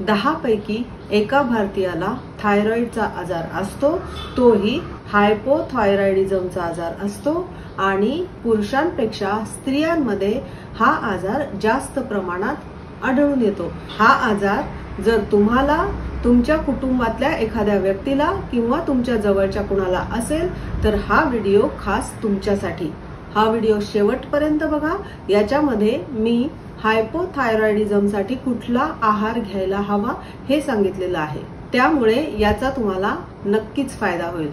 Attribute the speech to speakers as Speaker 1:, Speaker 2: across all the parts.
Speaker 1: 10 पैकी एका भारतीयाला थायरॉइडचा आजार असतो, तोही हायपोथायरॉइडिझमचा आजार असतो आणि पुरुषांपेक्षा स्त्रियांमध्ये हा आजार जास्त प्रमाणात आढळून येतो। हा आजार जर तुम्हाला, तुमच्या कुटुंबातल्या एखाद्या व्यक्तीला किंवा तुमच्या जवळच्या कुणाला असेल तर हा व्हिडिओ खास तुमच्यासाठी। हा व्हिडिओ शेवटपर्यंत बघा। याच्यामध्ये मी हायपोथायरॉइडिझमसाठी कुठला आहार घ्यायला हवा हे सांगितलेलं आहे, त्यामुळे याचा तुम्हाला नक्कीच फायदा होईल।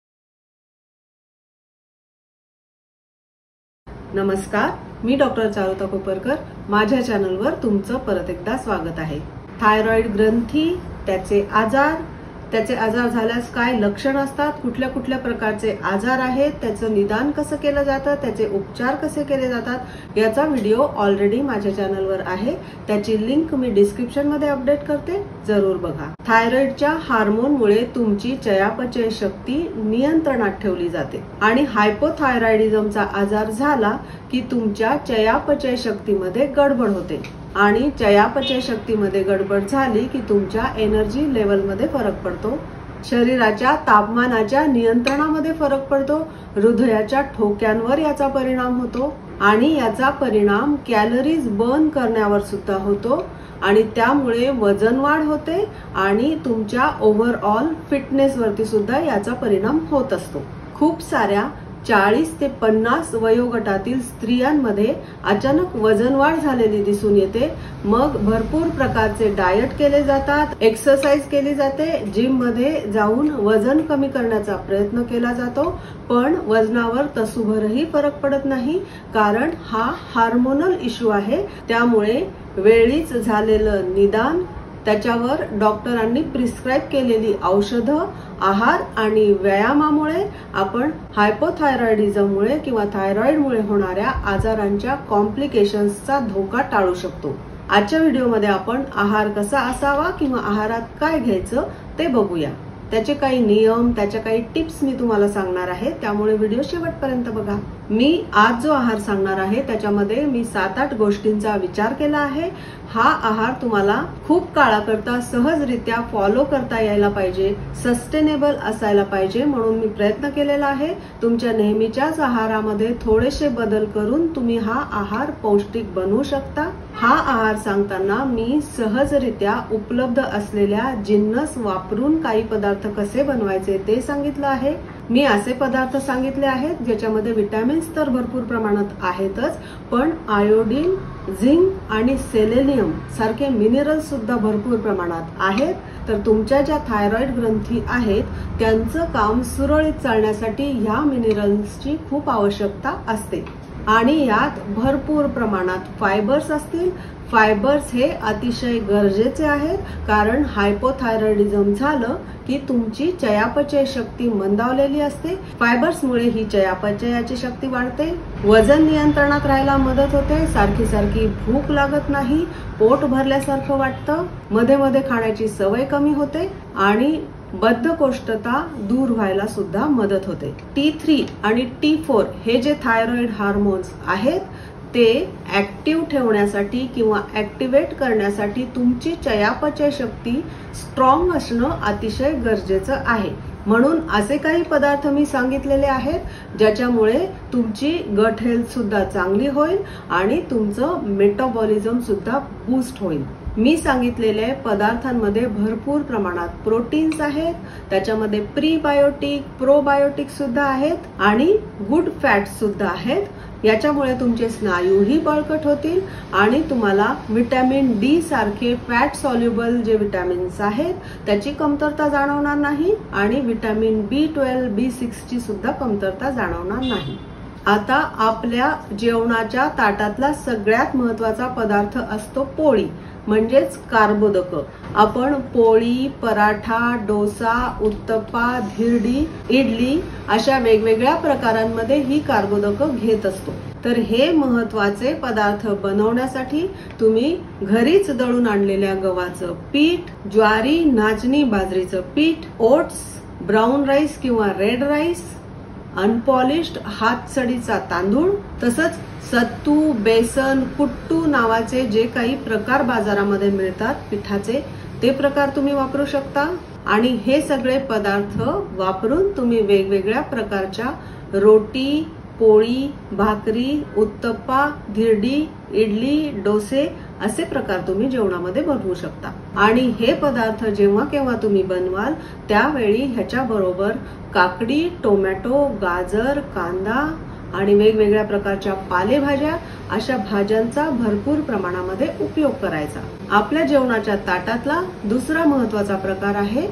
Speaker 1: नमस्कार, मी डॉक्टर चारुता कोपरकर। माझ्या चॅनलवर तुमचं परत एकदा स्वागत आहे। थायरॉइड ग्रंथी, त्याचे आजार झाल्यास काय लक्षण असतात, कुठल्या प्रकारचे आजार आहेत, त्याचं निदान कसं केलं जातं, त्याचे उपचार कसे केले जातात, याचा व्हिडिओ ऑलरेडी माझ्या चॅनलवर आहे। त्याची लिंक मी डिस्क्रिप्शन मध्ये अपडेट करते, जरूर बघा। थायरॉइडच्या हार्मोनमुळे तुमची चयापचय शक्ती नियंत्रणात ठेवली जाते आणि हायपोथायरॉइडिझमचा आजार झाला की तुमच्या चयापचय शक्तीमध्ये गडबड होते आणि चयापचय शक्तीमध्ये गडबड झाली की तुमच्या एनर्जी लेवलमध्ये फरक पडतो, शरीराच्या तापमानाच्या नियंत्रणामध्ये फरक पडतो, हृदयाच्या ठोक्यांवर याचा परिणाम होतो आणि याचा परिणाम कॅलरीज बर्न करण्यावर सुद्धा होतो आणि त्यामुळे वजन वाढ होते आणि तुमच्या ओव्हरऑल फिटनेस वरती सुद्धा याचा परिणाम होत असतो। खूप साऱ्या 40 ते 50 वयोगटातील स्त्रियांमध्ये अचानक वजन वाढ झालेली दिसून येते। मग भरपूर प्रकारचे डाएट केले जातात, एक्सरसाइज केली जाते, जिम मध्ये जाऊन वजन कमी करण्याचा प्रयत्न केला जातो, पण वजनावर तसूभरही फरक पडत नाही, कारण हा हार्मोनल इश्यू आहे। त्यामुळे वेळीच झालेलं निदान, त्याच्यावर डॉक्टरांनी प्रिस्क्राइब केलेली औषधं, आहार आणि व्यायामामुळे आपण हायपोथायरॉइडिझममुळे किंवा थायरॉइडमुळे होणाऱ्या आजारांच्या कॉम्प्लिकेशन्सचा धोका टाळू शकतो। आजच्या व्हिडिओमध्ये आपण आहार कसा असावा किंवा आहारात काय घ्यायचं ते बघूया। त्याचे काही नियम, त्याच्या काही टिप्स मी तुम्हाला सांगणार आहे, त्यामुळे व्हिडिओ शेवटपर्यंत बघा। मी आज जो आहार सांगणार आहे त्याच्यामध्ये मी 7-8 गोष्टींचा विचार केला आहे। हा आहार तुम्हाला खूप काळाकरता सहजरित्या फॉलो करता यायला पाहिजे, सस्टेनेबल असायला पाहिजे, म्हणून मी प्रयत्न केलेला आहे। तुमच्या नेहमीच्याच आहारामध्ये थोडेसे बदल करून तुम्ही हा आहार पौष्टिक बनवू शकता। हा आहार सांगताना मी सहजरित्या उपलब्ध असलेल्या जिन्नस वापरून काही पदार्थ कसे बनवायचे ते सांगितलं आहे। मी असे पदार्थ सांगितले आहेत ज्याच्यामध्ये विटॅमिन्स तर भरपूर प्रमाणात आहेतच, पण आयोडीन, झिंक आणि सेलेनियम सारखे मिनरल्स सुद्धा भरपूर प्रमाणात आहेत। तर तुमच्या ज्या थायरॉइड ग्रंथी आहेत त्यांचं काम सुरळीत चालण्यासाठी ह्या मिनरल्सची खूप आवश्यकता असते आणि यात भरपूर प्रमाणात फायबर्स असतील। फायबर्स हे अतिशय गरजेचे आहेत, कारण हायपोथायरॉइडिझम झालं की तुमची चयापचय शक्ती मंदावलेली असते। फायबर्समुळे ही चयापचयाची शक्ती वाढते, वजन नियंत्रणात राहायला मदत होते, सारखी भूक लागत नाही, पोट भरल्यासारखं वाटतं, मध्ये मध्ये खाण्याची सवय कमी होते आणि बद्धकोष्ठता दूर व्हायला सुद्धा मदत होते। T3 आणि T4 हे जे थायरॉइड हार्मोन्स आहेत ते ऍक्टिव्ह ठेवण्यासाठी किंवा ऍक्टिव्हेट करण्यासाठी तुमची चयापचय शक्ती स्ट्रॉंग असणं अतिशय गरजेचं आहे। म्हणून असे काही पदार्थ मी सांगितलेले आहेत ज्याच्यामुळे तुमची गट हेल्थ सुद्धा चांगली होईल आणि तुमचं मेटाबॉलिझम सुद्धा बूस्ट होईल। मी सांगितलेल्या पदार्थांमध्ये भरपूर प्रमाणात प्रोटीन्स आहेत, त्याच्यामध्ये प्रीबायोटिक, प्रोबायोटिक सुद्धा आहेत आणि गुड फॅट्स सुद्धा आहेत। याच्यामुळे तुमचे स्नायूही बळकट होतील आणि तुम्हाला विटॅमिन डी सारखे फॅट सॉल्युबल जे विटॅमिन्स आहेत त्याची कमतरता जाणवणार नाही आणि विटॅमिन B12, B6 ची सुद्धा कमतरता जाणवणार नाही। आता आपल्या जेवणाच्या ताटातला सगळ्यात महत्त्वाचा पदार्थ असतो पोळी, म्हणजेच कार्बोदक। आपण पोळी, पराठा, डोसा, उत्तप्पा, धिरडी, इडली अशा वेगवेगळ्या प्रकारांमध्ये ही कार्बोदक घेत असतो। तर हे महत्त्वाचे पदार्थ बनवण्यासाठी तुम्ही घरीच दळून आणलेल्या गव्हाचं पीठ, ज्वारी, नाचणी बाजरीचं पीठ, ओट्स, ब्राउन राईस किंवा रेड राईस, अनपॉलिश्ड हातसडीचा तांदूळ, तसंच सत्तू, बेसन, कुट्टू नावाचे जे काही प्रकार बाजारामध्ये मिळतात पिठाचे ते प्रकार तुम्ही वापरू शकता। आणि हे सगळे पदार्थ वापरून तुम्ही वेगवेगळ्या प्रकारच्या रोटी, पोळी, भाकरी, उत्तप्पा, धिरडी, इडली, डोसे असे प्रकार तुम्ही जेवणामध्ये बनवू शकता। आणि हे पदार्थ जेव्हा केव्हा तुम्ही बनवाल त्यावेळी ह्याच्या बरोबर काकडी, टोमॅटो, गाजर, कांदा आणि वेगवेगळ्या प्रकारच्या पालेभाज्या अशा भाज्यांचा भरपूर प्रमाणामध्ये उपयोग करायचा। आपल्या जेवणाच्या ताटातला दुसरा महत्त्वाचा प्रकार आहे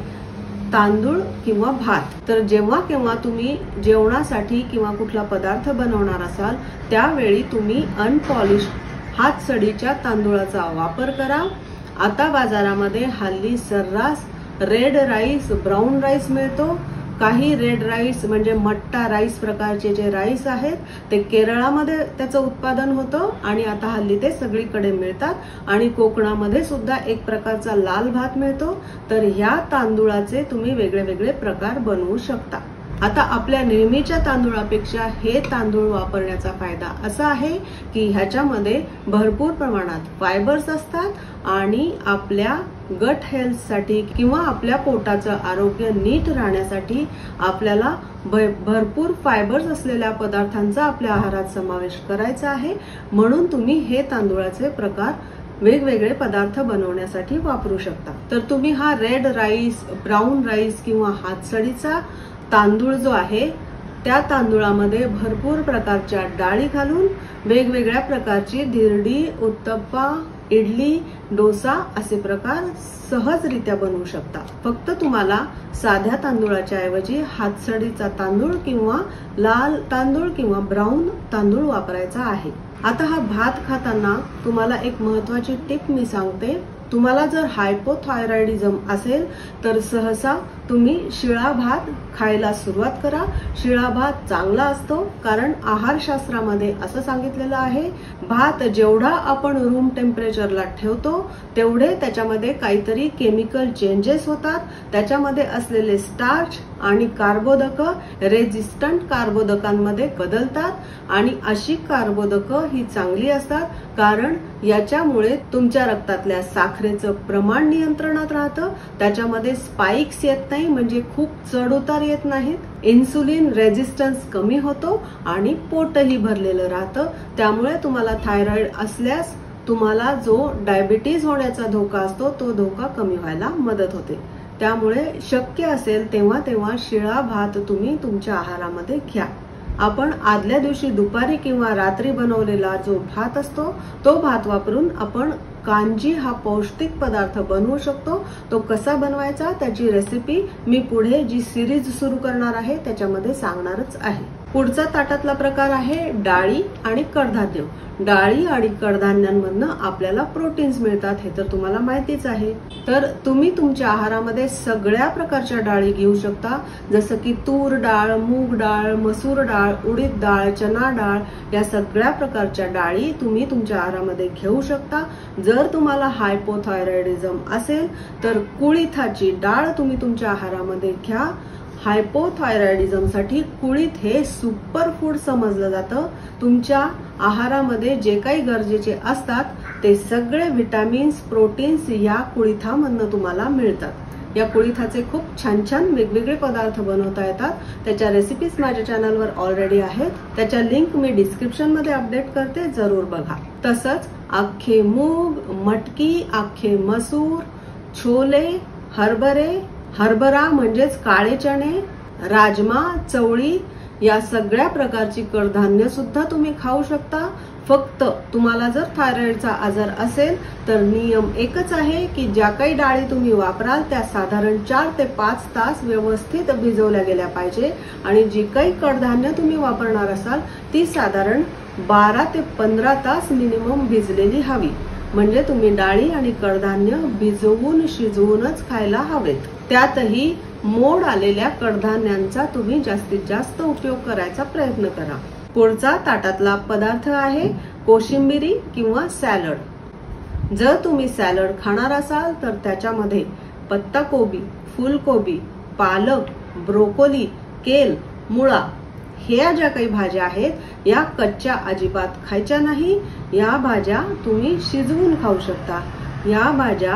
Speaker 1: तांदूळ किंवा भात। तर जेव्हा केव्हा तुम्ही जेवणासाठी किंवा कुठला पदार्थ बनवणार असाल त्यावेळी तुम्ही अनपॉलिश हातसडीच्या तांदूळाचा वापर करा। आता बाजारामध्ये हल्ली सर्रास रेड राईस, ब्राऊन राईस मिळतो। काही रेड राईस म्हणजे मट्टा राईस प्रकारचे जे राईस आहेत ते केरळामध्ये त्याचं उत्पादन होतं आणि आता हल्ली ते सगळीकडे मिळतात। आणि कोकणामध्ये सुद्धा एक प्रकारचा लाल भात मिळतो। तर ह्या तांदूळाचे तुम्ही वेगळे वेगळे प्रकार बनवू शकता। आता आपल्या नेहमीच्या तांदूळापेक्षा हे तांदूळ वापरण्याचा फायदा असा आहे की ह्याच्यामध्ये भरपूर प्रमाणात फायबर्स असतात आणि आपल्या गट हेल्थसाठी किंवा आपल्या पोटाचं आरोग्य नीट राहण्यासाठी आपल्याला भरपूर फायबर्स असलेल्या पदार्थांचा आपल्या आहारात समावेश करायचा आहे। म्हणून तुम्ही हे तांदूळाचे प्रकार वेगवेगळे पदार्थ बनवण्यासाठी वापरू शकता। तर तुम्ही हा रेड राईस, ब्राऊन राईस किंवा हातसडीचा तांदूळ जो आहे त्या तांदूळामध्ये भरपूर प्रकारच्या डाळी घालून वेगवेगळ्या प्रकारची धिरडी, उत्तप्पा, इडली, डोसा असे प्रकार सहजरित्या बनवू शकता। फक्त तुम्हाला साध्या तांदूळाच्या ऐवजी हातसडीचा तांदूळ किंवा लाल तांदूळ किंवा ब्राऊन तांदूळ वापरायचा आहे। आता हा भात खाताना तुम्हाला एक महत्त्वाची टिप मी सांगते। तुम्हाला जर हायपोथायरॉइडिझम असेल तर सहसा तुम्ही शिळा भात खायला सुरुवात करा। शिळा भात चांगला असतो कारण आहारशास्त्रामध्ये असं सांगितलेलं आहे भात जेवढा आपण रूम टेम्परेचरला ठेवतो तेवढे त्याच्यामध्ये काहीतरी केमिकल चेंजेस होतात। त्याच्यामध्ये असलेले स्टार्च आणि कार्बोदक रेजिस्टंट कार्बोदकांमध्ये बदलतात आणि अशी कार्बोदक ही चांगली असतात कारण याच्यामुळे तुमच्या रक्तातल्या साखरेचं प्रमाण नियंत्रणात राहतं। त्याच्यामध्ये स्पाइक्स येत नाही म्हणजे खूप चढ उतार येत नाहीत। इन्सुलिन रेजिस्टन्स कमी होतो आणि पोटही भरलेलं राहतं। त्यामुळे तुम्हाला थायरॉइड असल्यास तुम्हाला जो डायबिटीज होण्याचा धोका असतो तो धोका कमी व्हायला मदत होते। त्यामुळे शक्य असेल तेव्हा तेव्हा शिळा भात तुम्ही तुमच्या आहारामध्ये घ्या। आपण आदल्या दिवशी दुपारी किंवा रात्री बनवलेला जो भात असतो तो भात वापरून आपण कांजी हा पौष्टिक पदार्थ बनवू शकतो। तो कसा बनवायचा त्याची रेसिपी मी पुढे जी सिरीज सुरू करणार आहे त्याच्यामध्ये सांगणारच आहे। पुढचा ताटातला प्रकार आहे डाळी आणि कडधान्य। डाळी आणि कडधान्यांमधनं आपल्याला प्रोटीन्स मिळतात हे तर तुम्हाला माहितीच आहे। तर तुम्ही तुमच्या आहारामध्ये सगळ्या प्रकारच्या डाळी घेऊ शकता जसं की तूर डाळ, मूग डाळ, मसूर डाळ, उडीद डाळ, चना डाळ या सगळ्या प्रकारच्या डाळी तुम्ही तुमच्या आहारामध्ये घेऊ शकता। जर तुम्हाला हायपोथायरॉइडिझम असेल तर कुळिथाची डाळ तुम्ही तुमच्या आहारामध्ये घ्या। हायपोथायरॉइडिझमसाठी कुळीथ हे सुपर फूड समजलं जातं। तुमच्या आहारामध्ये जे काही गरजेचे असतात ते सगळे विटामिन्स, प्रोटीन्स या कुळिथामधनं तुम्हाला मिळतात। या कुळिथाचे खूप छान छान वेगवेगळे पदार्थ बनवता येतात। त्याच्या रेसिपीज माझ्या चॅनलवर ऑलरेडी आहेत। त्याच्या लिंक मी डिस्क्रिप्शन मध्ये अपडेट करते, जरूर बघा। तसंच अख्खे मूग, मटकी, अख्खे मसूर, छोले, हरभरा म्हणजेच काळे चणे, राजमा, चवळी या सगळ्या प्रकारची कडधान्य सुद्धा तुम्ही खाऊ शकता। फक्त तुम्हाला जर थायरॉइडचा आजार असेल तर नियम एकच आहे की ज्या काही डाळी तुम्ही वापराल त्या साधारण 4 ते 5 तास व्यवस्थित भिजवल्या गेल्या पाहिजे आणि जी काही कडधान्य तुम्ही वापरणार असाल ती साधारण 12 ते 15 तास मिनिमम भिजलेली हवी। म्हणजे तुम्ही डाळी आणि कडधान्य भिजवून शिजवूनच खायला हवेत। त्यातही मोड आलेल्या कडधान्यांचा तुम्ही जास्तीत जास्त उपयोग करायचा प्रयत्न करा। पुढचा ताटातला पदार्थ आहे कोशिंबिरी किंवा सॅलड। जर तुम्ही सॅलड खाणार असाल तर त्याच्यामध्ये पत्ताकोबी, फुलकोबी, पालक, ब्रोकोली, केल, मुळा ह्या ज्या काही भाज्या आहेत या कच्च्या अजिबात खायच्या नाही। या भाज्या तुम्ही शिजवून खाऊ शकता। या भाज्या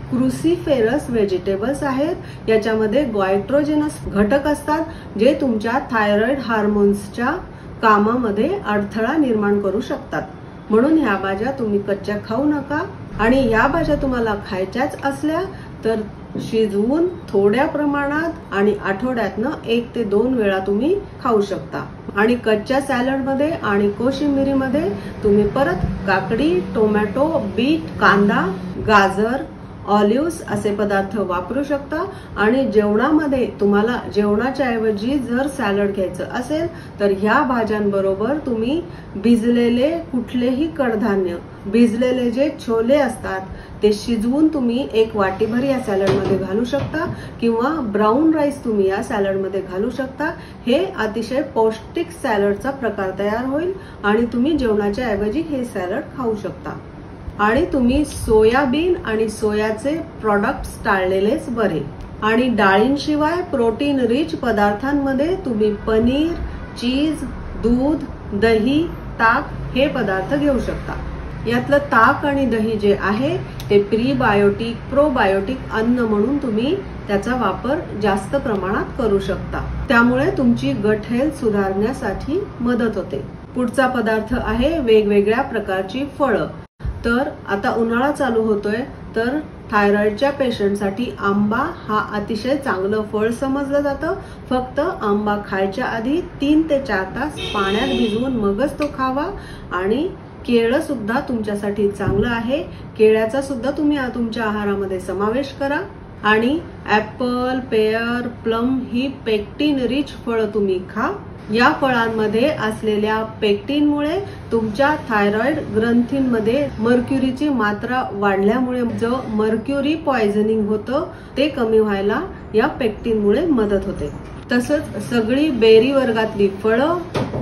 Speaker 1: क्रुसिफेरस व्हेजिटेबल्स आहेत। याच्यामध्ये गायट्रोजेनस घटक असतात जे तुमच्या थायरॉइड हार्मोन्सच्या कामामध्ये अडथळा निर्माण करू शकतात। म्हणून ह्या भाज्या तुम्ही कच्च्या खाऊ नका आणि या भाज्या तुम्हाला खायच्याच असल्या तर शिजवून थोड्या प्रमाणात आणि आठवड्यातनं 1 ते 2 वेळा तुम्ही खाऊ शकता। आणि कच्च्या सॅलडमध्ये आणि कोशिंबिरीमध्ये तुम्ही परत काकडी, टोमॅटो, बीट, कांदा, गाजर, ऑलिव्हज असे पदार्थ वापरू शकता। आणि जेवणामध्ये तुम्हाला जेवणाच्या ऐवजी जर सॅलड घ्यायचं असेल तर ह्या भाज्यांबरोबर तुम्ही भिजलेले कुठलेही कडधान्य, भिजलेले जे छोले असतात ते शिजवून तुम्ही 1 वाटीभर या सॅलडमध्ये घालू शकता किंवा ब्राऊन राईस तुम्ही या सॅलडमध्ये घालू शकता। हे अतिशय पौष्टिक सॅलडचा प्रकार तयार होईल आणि तुम्ही जेवणाच्या ऐवजी हे सॅलड खाऊ शकता। आणि तुम्ही सोयाबीन आणि सोयाचे प्रॉडक्ट्स टाळलेलेच बरे। आणि डाळींशिवाय प्रोटीन रिच पदार्थांमध्ये तुम्ही पनीर, चीज, दूध, दही, ताक हे पदार्थ घेऊ शकता। यातलं ताक आणि दही जे आहे ते प्रीबायोटिक, प्रोबायोटिक अन्न म्हणून तुम्ही त्याचा वापर जास्त प्रमाणात करू शकता। त्यामुळे तुमची गट हेल्थ सुधारण्यासाठी मदत होते। पुढचा पदार्थ आहे वेगवेगळ्या प्रकारची फळं। तर आता उन्हाळा चालू होतोय तर थायरॉइडच्या पेशंटसाठी आंबा हा अतिशय चांगलं फळ समजलं जातं। फक्त आंबा खायच्या आधी 3 ते 4 तास पाण्यात भिजवून मगच तो खावा। आणि केळं सुद्धा तुमच्यासाठी चांगलं आहे, केळ्याचा सुद्धा तुम्ही तुमच्या आहारामध्ये समावेश करा। आणि ऍपल, पेयर, प्लम ही पेक्टिन रिच फळं तुम्ही खा। या फळांमध्ये असलेल्या पेक्टिनमुळे तुमच्या थायरॉइड ग्रंथींमध्ये मर्क्युरीची मात्रा वाढल्यामुळे जो मर्क्युरी पॉइझनिंग होतं ते कमी व्हायला या पेक्टिनमुळे मदत होते। तसंच सगळी बेरी वर्गातली फळं,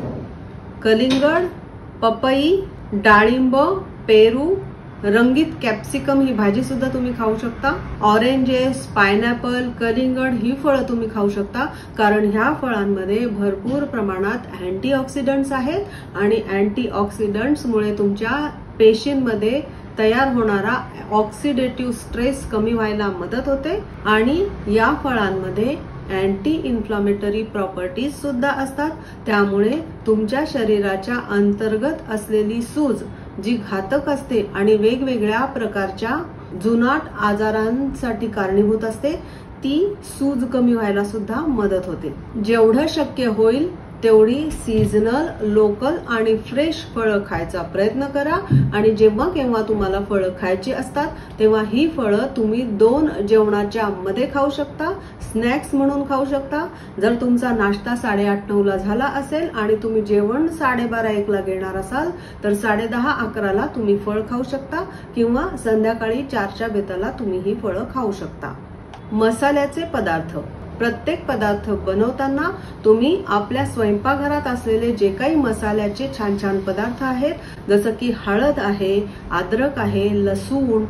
Speaker 1: कलिंगड, पपई, डाळिंब, पेरू, रंगीत कॅप्सिकम ही भाजी सुद्धा तुम्ही खाऊ शकता। ऑरेंजेस, पायनॅपल, कलिंगड ही फळं तुम्ही खाऊ शकता कारण ह्या फळांमध्ये भरपूर प्रमाणात अँटीऑक्सिडंट्स आहेत आणि अँटीऑक्सिडंट्समुळे तुमच्या पेशींमध्ये तयार होणारा ऑक्सिडेटिव्ह स्ट्रेस कमी व्हायला मदत होते। आणि या फळांमध्ये अँटी इन्फ्लामेटरी प्रॉपर्टीज सुद्धा असतात। त्यामुळे तुमच्या शरीराच्या अंतर्गत असलेली सूज जी घातक असते आणि वेगवेगळ्या प्रकारच्या जुनाट आजारांसाठी कारणीभूत असते ती सूज कमी व्हायला सुद्धा मदत होते। जेवढं शक्य होईल तेवढी सीझनल, लोकल आणि फ्रेश फळं खायचा प्रयत्न करा। आणि जेव्हा केव्हा तुम्हाला फळं खायची असतात तेव्हा ही फळं तुम्ही 2 जेवणाच्या मध्ये खाऊ शकता, स्नॅक्स म्हणून खाऊ शकता। जर तुमचा नाश्ता 8:30-9 ला झाला असेल आणि तुम्ही जेवण 12:30-1 ला घेणार असाल तर 10:30-11 ला तुम्ही फळ खाऊ शकता किंवा संध्याकाळी 4च्या बेताला तुम्ही ही फळं खाऊ शकता। मसाल्याचे पदार्थ, प्रत्येक पदार्थ बनवताना तुम्ही आपल्या स्वयंपाकघरात असलेले जे काही मसाल्याचे छान छान पदार्थ आहेत जसं की हळद आहे, अद्रक आहे, लसूण,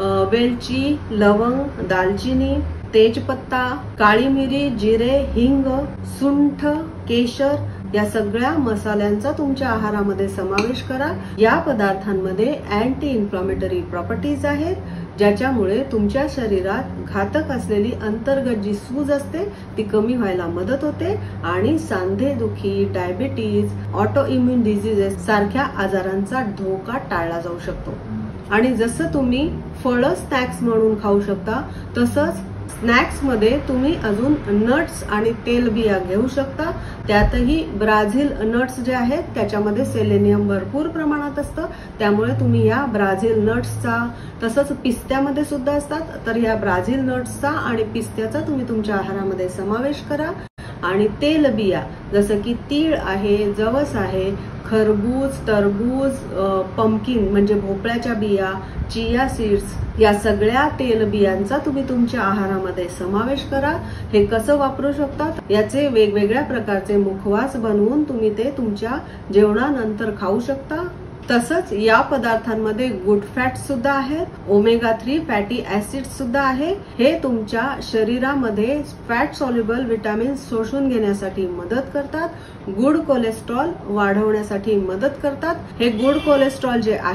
Speaker 1: वेलची, लवंग, दालचिनी, तेजपत्ता, काळी मिरी, जिरे, हिंग, सुंठ, केशर या सगळ्या मसाल्यांचा तुमच्या आहारामध्ये समावेश करा। या पदार्थांमध्ये अँटी इन्फ्लामेटरी प्रॉपर्टीज आहेत ज्याच्यामुळे तुमच्या शरीरात घातक असलेली अंतर्गत जी सूज असते ती कमी व्हायला मदत होते आणि सांधेदुखी, डायबिटीज, ऑटो इम्युन डिझीजेस सारख्या आजारांचा धोका टाळला जाऊ शकतो। आणि जसं तुम्ही फळं स्नॅक्स म्हणून खाऊ शकता तसंच स्नॅक्स मध्ये तुम्ही अजून नट्स आणि तेलबिया घेऊ शकता। त्यातही ब्राझील नट्स जे आहेत त्याच्यामध्ये सेलेनियम भरपूर प्रमाणात असतं त्यामुळे तुम्ही या ब्राझील नट्सचा, तसंच पिस्त्यामध्ये सुद्धा असतात तर या ब्राझील नट्सचा आणि पिस्त्याचा तुम्ही तुमच्या आहारामध्ये समावेश करा। आणि तेलबिया जसं की तीळ आहे, जवस आहे, खरबूज, टरबूज, पंपकिन म्हणजे भोपळ्याच्या बिया, चिया सीड्स या सगळ्या तेलबियांचा तुम्ही तुमच्या आहारामध्ये समावेश करा। हे कसं वापरू शकता याचे वेगवेगळ्या प्रकारचे मुखवास बनवून तुम्ही ते तुमच्या जेवणानंतर खाऊ शकता। तसंच या पदार्थांमध्ये गुड फॅट सुद्धा आहेत, ओमेगा 3 फॅटी ऍसिड सुद्धा आहे। हे तुमच्या शरीरामध्ये फॅट सॉल्युबल विटामिन्स शोषून घेण्यासाठी मदत करतात, गुड कोलेस्ट्रॉल वाढवण्यासाठी मदत करतात। हे गुड कोलेस्ट्रॉल जे आहे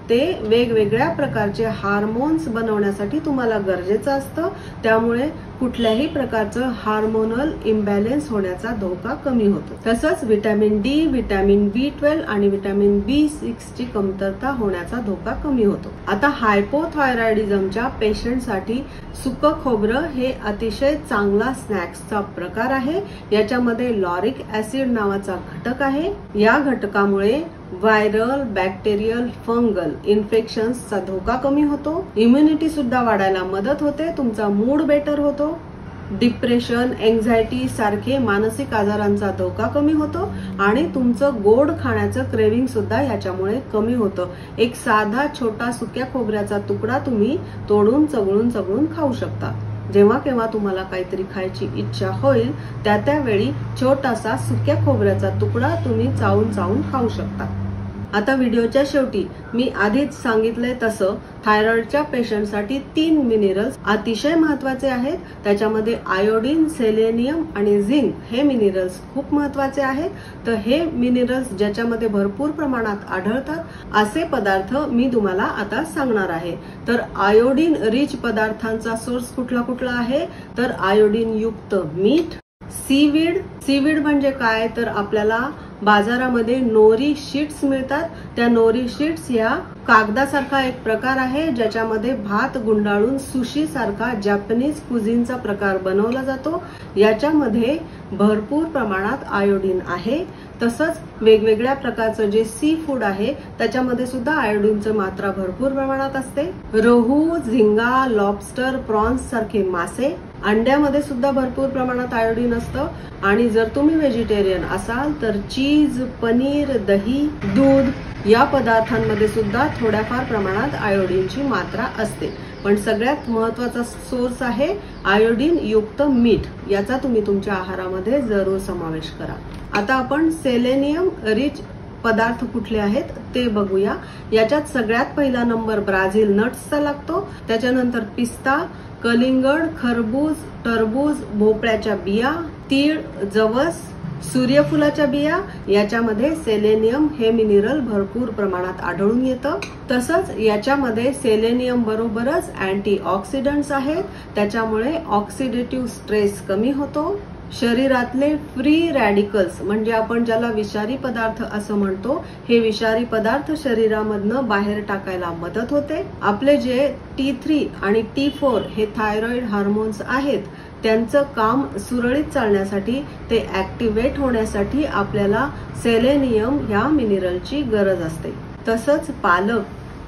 Speaker 1: ते वेगवेगळ्या प्रकारचे हार्मोन्स बनवण्यासाठी तुम्हाला गरजेचं असतं. त्यामुळे कुठल्याही प्रकारचं हार्मोनल इम्बॅलन्स होण्याचा धोका कमी होतो. तसंच व्हिटॅमिन डी, व्हिटॅमिन B12 आणि व्हिटॅमिन B6 ची कमतरता होण्याचा धोका कमी होतो. आता हायपोथायरॉइडिझमच्या पेशंटसाठी सुकं खोबरं हे अतिशय चांगला स्नॅक्सचा प्रकार आहे. याच्यामध्ये लॉरिक ऍसिड नावाचा घटक आहे. या घटकामुळे व्हायरल, बॅक्टेरियल, फंगल इन्फेक्शन्सचा धोका कमी होतो. इम्युनिटी सुद्धा वाढायला मदत होते. तुमचा मूड बेटर होतो. डिप्रेशन, एन्झायटी सारखे मानसिक आजारांचा धोका कमी होतो आणि तुमचं गोड खाण्याचं क्रेविंग सुद्धा याच्यामुळे कमी होतं. एक साधा छोटा सुक्या खोबऱ्याचा तुकडा तुम्ही तोडून चगळून खाऊ शकता. जेव्हा केव्हा तुम्हाला काहीतरी खायची इच्छा होईल त्यावेळी छोटासा सुक्या खोबऱ्याचा तुकडा तुम्ही चावून खाऊ शकता. आता व्हिडिओच्या शेवटी मी आधीच सांगितलंय तसं थायरॉइडच्या पेशंटसाठी 3 मिनरल्स अतिशय महत्वाचे आहेत. त्याच्यामध्ये आयोडीन, सेलेनियम आणि झिंक हे मिनरल्स खूप महत्वाचे आहेत. तर हे मिनरल्स ज्याच्यामध्ये भरपूर प्रमाणात आढळतात असे पदार्थ मी तुम्हाला आता सांगणार आहे. तर आयोडीन रिच पदार्थांचा सोर्स कुठला आहे तर आयोडीन युक्त मीठ, सीवीड म्हणजे काय तर आपल्याला बाजारामध्ये नोरी शीट्स मिळतात. त्या नोरी शीट्स या कागदासारखा एक प्रकार आहे ज्याच्यामध्ये भात गुंडाळून सुशी सारखा जॅपनीज कुझिनचा प्रकार बनवला जातो. याच्यामध्ये भरपूर प्रमाणात आयोडीन आहे. तसंच वेगवेगळ्या प्रकारचं जे सी फूड आहे त्याच्यामध्ये सुद्धा आयोडीनचं मात्रा भरपूर प्रमाणात असते. रोहू, झिंगा, लॉबस्टर, प्रॉन्स सारखे मासे, अंड्यामध्ये सुद्धा भरपूर प्रमाणात आयोडीन असतं. आणि जर तुम्ही व्हेजिटेरियन असाल तर चीज, पनीर, दही, दूध या पदार्थांमध्ये सुद्धा थोड्याफार प्रमाणात आयोडीनची मात्रा असते. पण सगळ्यात महत्वाचा सोर्स आहे आयोडीन युक्त मीठ. याचा तुम्ही तुमच्या आहारामध्ये जरूर समावेश करा. आता आपण सेलेनियम रिच पदार्थ कुठले आहेत ते बघूया. याच्यात सगळ्यात पहिला नंबर ब्राझील नट्सचा लागतो. त्याच्यानंतर पिस्ता, कलिंगड, खरबूज, टरबूज, भोपळ्याच्या बिया, तीळ, जवस, सूर्यफुलाच्या बिया याच्यामध्ये सेलेनियम हे मिनरल भरपूर प्रमाणात आढळून येतं. तसंच याच्यामध्ये सेलेनियम बरोबरच अँटीऑक्सिडंट्स आहेत. त्याच्यामुळे ऑक्सिडेटिव्ह स्ट्रेस कमी होतो. शरीरातले फ्री रॅडिकल्स म्हणजे आपण ज्याला विषारी पदार्थ असं म्हणतो हे विषारी पदार्थ शरीरामधनं बाहेर टाकायला मदत होते. आपले जे T3 आणि T4 हे थायरॉइड हार्मोन्स आहेत त्यांचं काम सुरळीत चालण्यासाठी, ते ऍक्टिव्हेट होण्यासाठी आपल्याला सेलेनियम या मिनरलची गरज असते. तसंच पालक,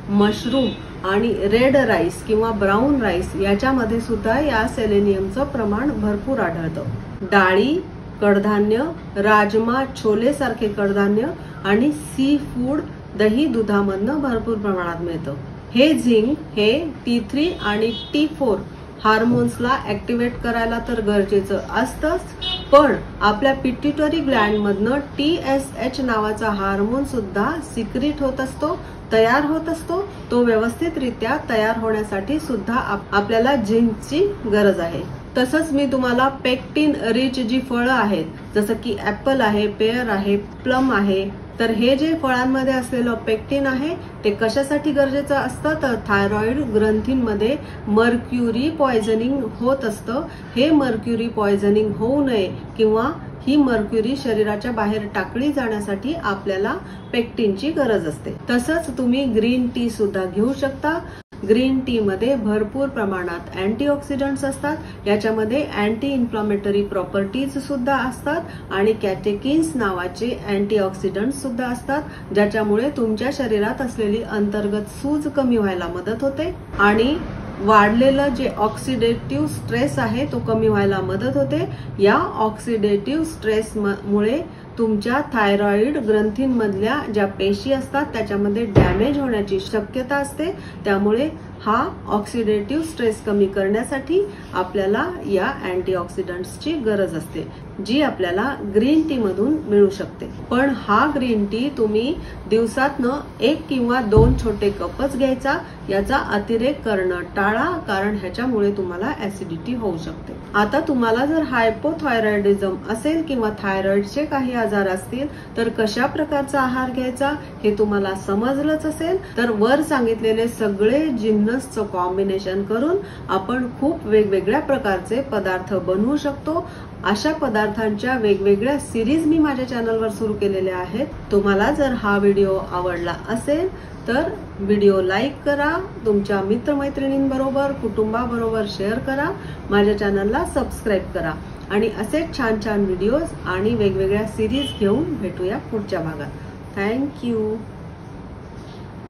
Speaker 1: मशरूम आणि रेड राईस किंवा ब्राऊन राईस याच्यामध्ये सुद्धा या सेलेनियमचं प्रमाण भरपूर आढळतं. डाळी, कडधान्य, राजमा, छोले सारखे कडधान्य आणि सी फूड, दही, दुधामधनं भरपूर प्रमाणात मिळतं. हे झिंक हे T3 आणि T4 हार्मोन्सला ऍक्टिव्हेट करायला तर गरजेचं असतंच, पण आपल्या पिट्युटरी ग्लँडमधनं TSH नावाचा हार्मोन सुद्धा सिक्रीट होत असतो, तयार होत असतो. तो व्यवस्थितरित्या तयार होण्यासाठी सुद्धा आपल्याला झिंकची गरज आहे. तसंच मी तुम्हाला पेक्टिन रिच जी फळं आहेत जसं की ऍपल आहे, पेअर आहे, प्लम आहे, तर हे जे फळांमध्ये असलेलं पेक्टिन आहे ते कशासाठी गरजेचं असतं तर थायरॉइड ग्रंथींमध्ये मर्क्युरी पॉयझनिंग होत असतं. हे मर्क्युरी पॉयझनिंग होऊ नये किंवा ही मर्क्युरी शरीराच्या बाहेर टाकली जाण्यासाठी आपल्याला पेक्टिनची गरज असते. तसंच तुम्ही ग्रीन टी सुद्धा घेऊ शकता. ग्रीन टी मध्ये भरपूर प्रमाणात अँटीऑक्सिडंट्स असतात. याच्यामध्ये अँटी इन्फ्लामेटरी प्रॉपर्टीज सुद्धा असतात आणि कॅटेकिन्स नावाचे अँटीऑक्सिडंट्स सुद्धा असतात, ज्याच्यामुळे तुमच्या शरीरात असलेली अंतर्गत सूज कमी व्हायला मदत होते आणि वाढलेलं जे ऑक्सिडेटिव्ह स्ट्रेस आहे तो कमी व्हायला मदत होते. या ऑक्सिडेटिव्ह स्ट्रेस मुळे तुमच्या थायरॉइड ग्रंथींमधल्या ज्या पेशी असतात त्याच्यामध्ये डॅमेज होण्याची शक्यता असते. त्यामुळे हा ऑक्सिडेटिव्ह स्ट्रेस कमी करण्यासाठी आपल्याला या अँटीऑक्सिडंट्सची गरज असते, जी आपल्याला ग्रीन टी मधून मिळू शकते। पण हा ग्रीन टी तुम्ही दिवसातनं 1 किंवा 2 छोटे कपच घ्यायचा, याचा अतिरेक करणं टाळा, कारण ह्याच्यामुळे तुम्हाला ऍसिडिटी होऊ शकते। आता तुम्हाला जर हायपोथायरॉइडिझम असेल किंवा थायरॉइडचे काही आजार असतील तर कशा प्रकारचा आहार घ्यायचा हे तुम्हाला समजलंच असेल। तर वर सांगितलेले सगळे जिन्नसचं कॉम्बिनेशन करून आपण खूप वेगवेगळ्या प्रकारचे पदार्थ बनवू शकतो। अशा पदार्थांच्या वेगवेगळ्या सिरीज मी माझ्या चॅनलवर सुरू केलेल्या आहेत। तुम्हाला जर हा व्हिडिओ आवडला असेल तर व्हिडिओ लाईक करा, तुमच्या मित्रमैत्रिणींबरोबर कुटुंबाबरोबर शेअर करा, माझ्या चॅनलला सबस्क्राईब करा आणि असेच छान छान व्हिडिओज आणि वेगवेगळ्या सिरीज घेऊन भेटूया पुढच्या भागात। थँक्यू।